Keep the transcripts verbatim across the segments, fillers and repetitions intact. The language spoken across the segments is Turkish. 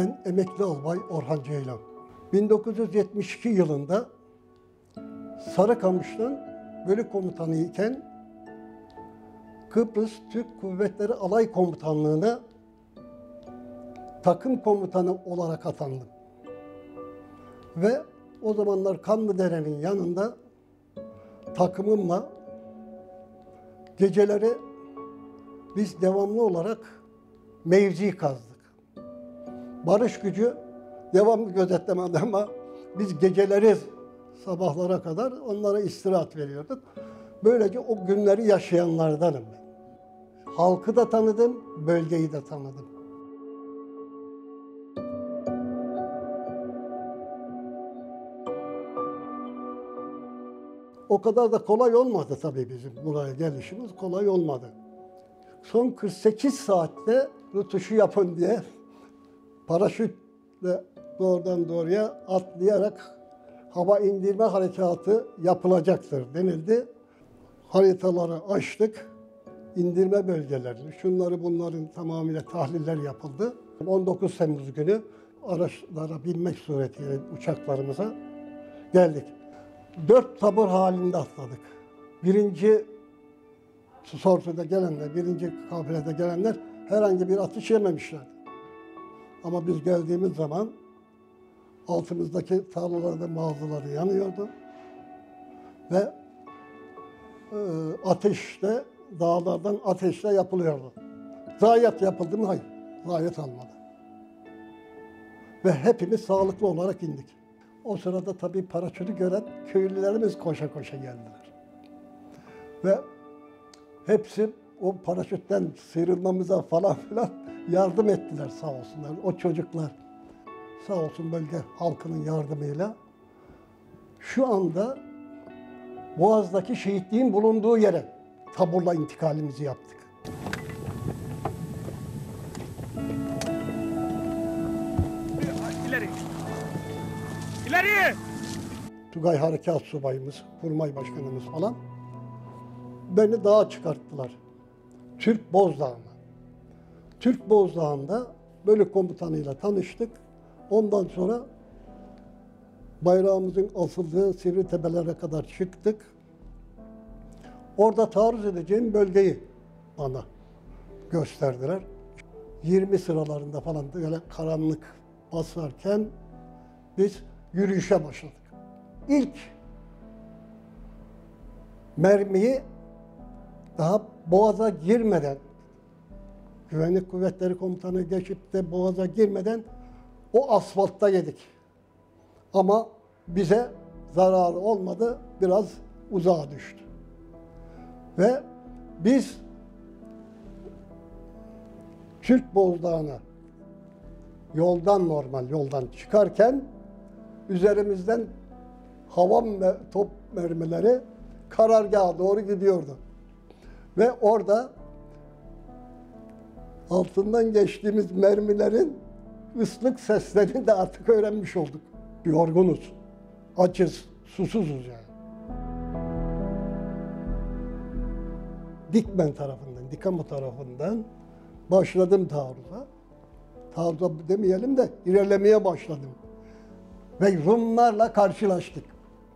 Ben emekli albay Orhan Ceylan. bin dokuz yüz yetmiş iki yılında Sarıkamış'tan bölük komutanı iken Kıbrıs Türk Kuvvetleri Alay Komutanlığı'na takım komutanı olarak atandım. Ve o zamanlar Kanlıdere'nin yanında takımımla geceleri biz devamlı olarak mevzi kazdık. Barış gücü devamlı gözetlemedi ama biz geceleri sabahlara kadar onlara istirahat veriyorduk. Böylece o günleri yaşayanlardanım ben. Halkı da tanıdım, bölgeyi de tanıdım. O kadar da kolay olmadı tabii bizim buraya gelişimiz, kolay olmadı. Son kırk sekiz saatte rutuşu yapın diye paraşütle doğrudan doğruya atlayarak hava indirme harekatı yapılacaktır denildi. Haritaları açtık, indirme bölgelerini, şunları bunların tamamıyla tahliller yapıldı. on dokuz Temmuz günü araçlara binmek suretiyle uçaklarımıza geldik. Dört tabur halinde atladık. Birinci sortuda gelenler, birinci kafilede gelenler herhangi bir atış yememişlerdi. Ama biz geldiğimiz zaman altımızdaki tarlalarda bazıları yanıyordu. Ve e, ateşle, dağlardan ateşle yapılıyordu. Zayiat yapıldı mı? Hayır. Zayiat almadı. Ve hepimiz sağlıklı olarak indik. O sırada tabii paraşütü gören köylülerimiz koşa koşa geldiler. Ve hepsi o paraşütten sıyrılmamıza falan filan yardım ettiler sağ olsunlar. O çocuklar sağ olsun bölge halkının yardımıyla şu anda Boğaz'daki şehitliğin bulunduğu yere taburla intikalimizi yaptık. İleri! İleri! Tugay Harekat Subayımız, Kurmay Başkanımız falan beni dağa çıkarttılar. Türk Bozdağı'na. Türk Bozdağı'nda bölük komutanıyla tanıştık. Ondan sonra bayrağımızın asıldığı sivri tepelere kadar çıktık. Orada taarruz edeceğim bölgeyi bana gösterdiler. yirmi sıralarında falan böyle karanlık basarken biz yürüyüşe başladık. İlk mermiyi daha Boğaz'a girmeden, Güvenlik Kuvvetleri Komutanı geçip de Boğaz'a girmeden o asfaltta yedik. Ama bize zararı olmadı, biraz uzağa düştü. Ve biz Türk Bozdağı'na yoldan normal yoldan çıkarken üzerimizden hava ve top mermileri karargaha doğru gidiyordu. Ve orada altından geçtiğimiz mermilerin ıslık seslerini de artık öğrenmiş olduk. Yorgunuz, açız, susuzuz yani. Dikmen tarafından, Dikamo tarafından başladım taarruza. Taarruza demeyelim de ilerlemeye başladım. Ve Rumlarla karşılaştık.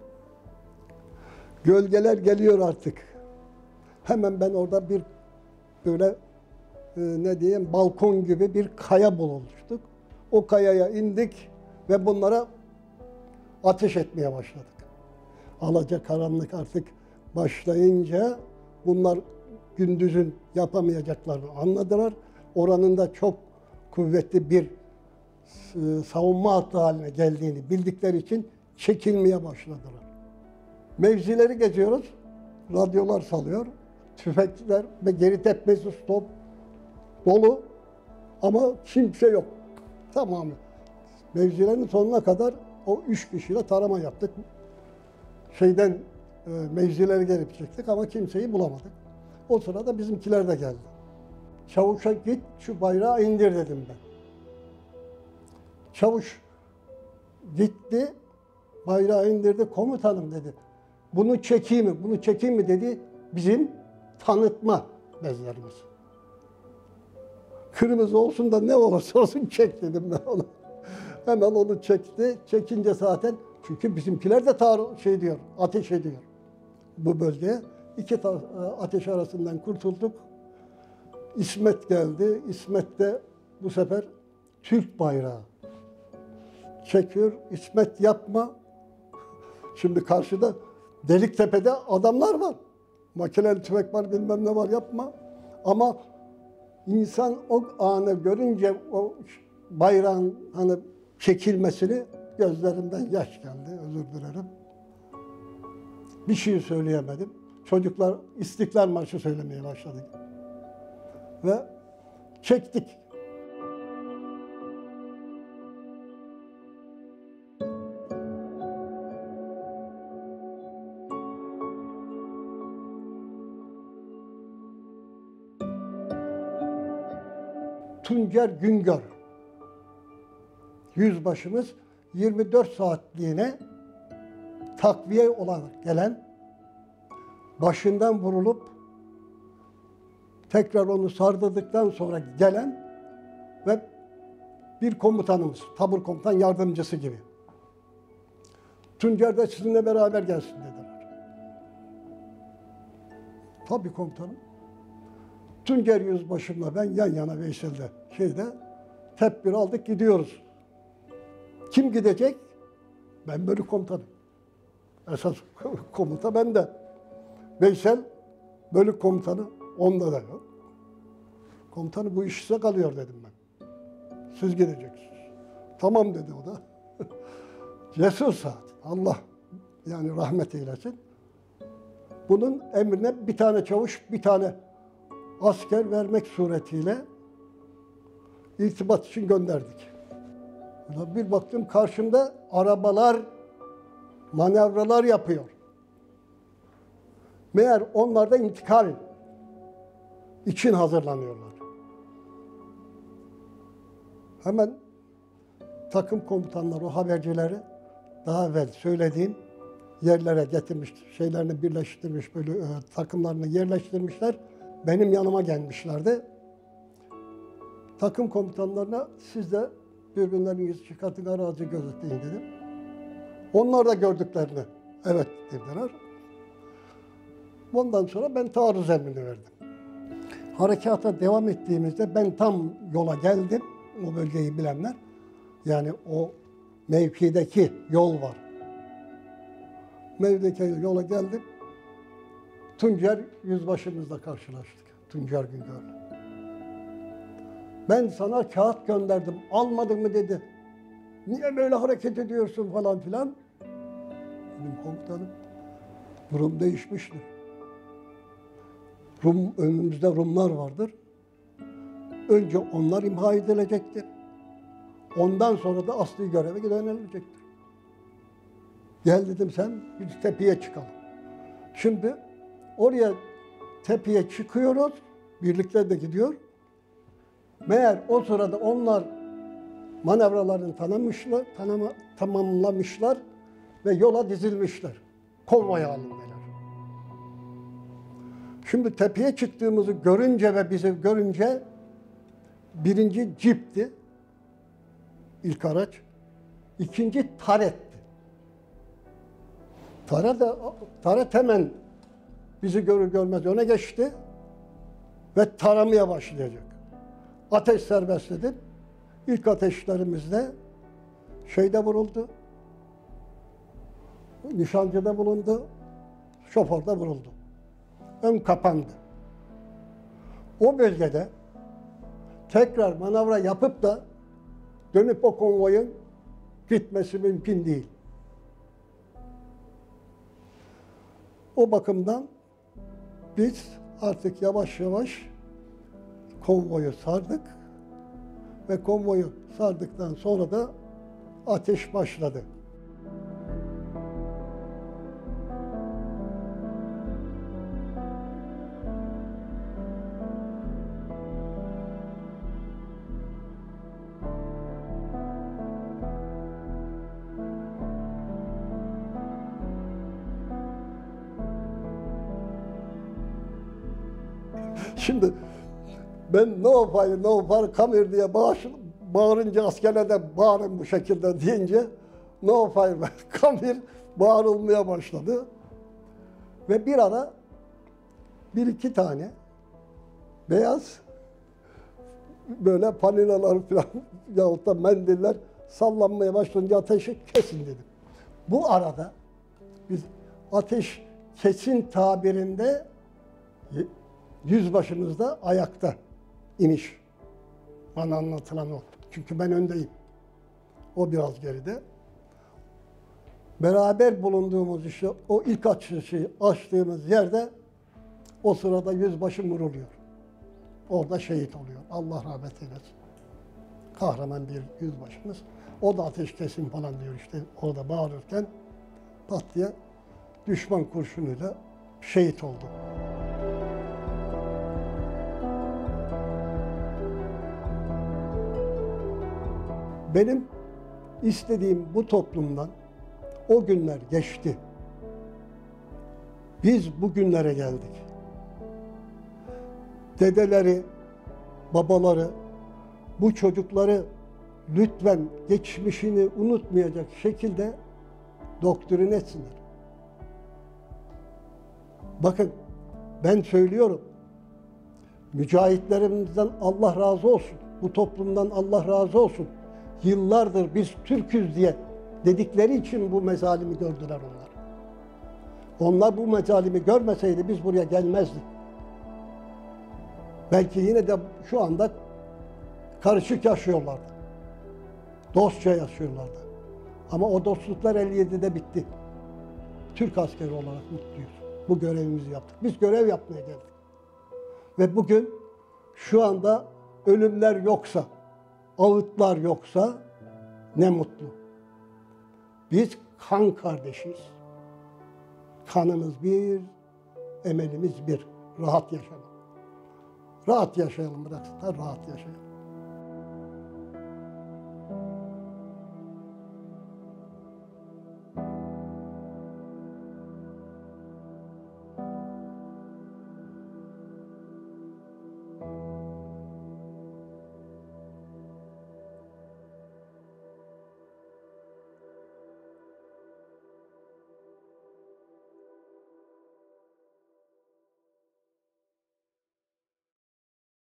Gölgeler geliyor artık. Hemen ben orada bir böyle e, ne diyeyim balkon gibi bir kaya bulmuştuk. O kayaya indik ve bunlara ateş etmeye başladık. Alacakaranlık artık başlayınca bunlar gündüzün yapamayacaklarını anladılar. Oranın da çok kuvvetli bir e, savunma hattı haline geldiğini bildikleri için çekilmeye başladılar. Mevzileri geziyoruz, radyolar salıyor, tüfekler ve geri tepmesi stop dolu ama kimse yok. Tamamı. Mevzilerin sonuna kadar o üç kişiyle tarama yaptık. Şeyden e, mevzileri gelip çektik ama kimseyi bulamadık. O sırada bizimkiler de geldi. Çavuşa git şu bayrağı indir dedim ben. Çavuş gitti, bayrağı indirdi, komutanım dedi. Bunu çekeyim mi, bunu çekeyim mi dedi bizim tanıtma bezlerimiz. Kırmızı olsun da ne olursa olsun çek dedim ben ona. Hemen onu çekti. Çekince zaten, çünkü bizimkiler de tar şey diyor, ateş ediyor bu bölgeye. İki ateş arasından kurtulduk. İsmet geldi. İsmet de bu sefer Türk bayrağı çekiyor. İsmet yapma. Şimdi karşıda Deliktepe'de adamlar var. Makineli tüfek var, bilmem ne var, yapma. Ama insan o anı görünce o bayrağın hani çekilmesini, gözlerinden yaş geldi, özür dilerim. Bir şey söyleyemedim. Çocuklar İstiklal Marşı söylemeye başladı. Ve çektik. Tuncer Güngör, yüzbaşımız, yirmi dört saatliğine takviye olarak gelen, başından vurulup tekrar onu sardırdıktan sonra gelen ve bir komutanımız, tabur komutan yardımcısı gibi. Tuncer de sizinle beraber gelsin dediler. Tabii komutanım. Tuncer yüzbaşımla ben yan yana Veysel'de şeyde tedbir aldık, gidiyoruz. Kim gidecek? Ben bölük komutanım. Esas komuta bende. Veysel bölük komutanı, onda da yok. Komutanı bu iş size kalıyor dedim ben. Siz gideceksiniz. Tamam dedi o da. Cesur saat. Allah yani rahmet eylesin. Bunun emrine bir tane çavuş, bir tane asker vermek suretiyle irtibat için gönderdik. Bir baktım karşımda arabalar manevralar yapıyor. Meğer onlar da intikal için hazırlanıyorlar. Hemen takım komutanları, o habercileri daha evvel söylediğim yerlere getirmiş, şeylerini birleştirmiş, böyle e, takımlarını yerleştirmişler. Benim yanıma gelmişlerdi. Takım komutanlarına siz de birbirlerinizi çıkartın, arazi gözetleyin dedim. Onlar da gördüklerini evet dediler. Ondan sonra ben taarruz emrini verdim. Harekata devam ettiğimizde ben tam yola geldim. O bölgeyi bilenler. Yani o mevkideki yol var. Mevkideki yola geldim. Tuncer yüzbaşımızla karşılaştık. Tuncer Güngör'le. Ben sana kağıt gönderdim, almadın mı dedi. Niye böyle hareket ediyorsun falan filan. Dedim komutanım, durum değişmiştir. Rum, önümüzde Rumlar vardır. Önce onlar imha edilecektir. Ondan sonra da asli göreve yönelilecektir. Gel dedim sen, biz tepeye çıkalım. Şimdi oraya tepeye çıkıyoruz, birlikte de gidiyor. Meğer o sırada onlar manevralarını tanımışlar, tanıma, tamamlamışlar ve yola dizilmişler. Konvoy halindeler. Şimdi tepeye çıktığımızı görünce ve bizi görünce birinci cipti, ilk araç. İkinci taretti. Taret, de, taret hemen bizi görür görmez öne geçti ve taramaya başlayacak. Ateş serbest dedim. İlk ateşlerimizde şeyde vuruldu. Nişancıda bulundu. Şoförde vuruldu. Ön kapandı. O bölgede tekrar manevra yapıp da dönüp o konvoyun gitmesi mümkün değil. O bakımdan biz artık yavaş yavaş konvoyu sardık ve konvoyu sardıktan sonra da ateş başladı. Şimdi ben ne yapayım, ne yapar, kamer diye bağış, bağırınca askerler de bağırın bu şekilde deyince no fire kan bir bağırılmaya başladı. Ve bir ara bir iki tane beyaz böyle panilalar falan yahut da mendiller sallanmaya başlayınca ateşi kesin dedim. Bu arada biz ateş kesin tabirinde yüzbaşımızda ayakta iniş. Bana anlatılan o. Çünkü ben öndeyim. O biraz geride. Beraber bulunduğumuz işte o ilk açışı açtığımız yerde o sırada yüzbaşı vuruluyor. Orada şehit oluyor. Allah rahmet eylesin. Kahraman bir yüzbaşımız. O da ateş kesin falan diyor işte orada bağırırken pat diye düşman kurşunuyla şehit oldu. Benim istediğim bu toplumdan o günler geçti. Biz bu günlere geldik. Dedeleri, babaları, bu çocukları lütfen geçmişini unutmayacak şekilde doktrin etsinler. Bakın ben söylüyorum, mücahitlerimizden Allah razı olsun, bu toplumdan Allah razı olsun. Yıllardır biz Türk'üz diye dedikleri için bu mezalimi gördüler onlar. Onlar bu mezalimi görmeseydi biz buraya gelmezdik. Belki yine de şu anda karışık yaşıyorlardı. Dostça yaşıyorlardı. Ama o dostluklar elli yedide bitti. Türk askeri olarak mutluyuz. Bu görevimizi yaptık. Biz görev yapmaya geldik. Ve bugün şu anda ölümler yoksa, ağıtlar yoksa ne mutlu. Biz kan kardeşiyiz. Kanımız bir, emelimiz bir. Rahat yaşamak. Rahat yaşayalım, bıraksınlar, rahat yaşayalım.